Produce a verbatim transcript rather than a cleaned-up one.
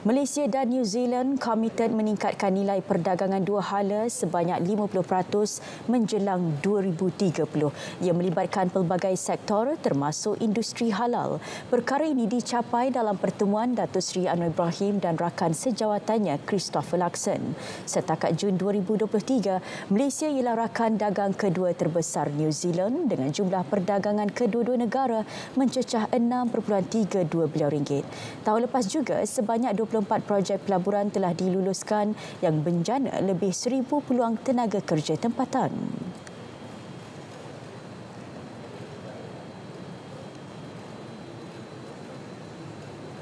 Malaysia dan New Zealand komited meningkatkan nilai perdagangan dua hala sebanyak lima puluh peratus menjelang dua ribu tiga puluh yang melibatkan pelbagai sektor termasuk industri halal. Perkara ini dicapai dalam pertemuan Datuk Seri Anwar Ibrahim dan rakan sejawatannya Christopher Luxon. Setakat Jun dua ribu dua puluh tiga, Malaysia ialah rakan dagang kedua terbesar New Zealand dengan jumlah perdagangan kedua-dua negara mencecah enam perpuluhan tiga dua bilion ringgit. Tahun lepas juga, sebanyak dua puluh empat projek pelaburan telah diluluskan yang menjana lebih seribu peluang tenaga kerja tempatan.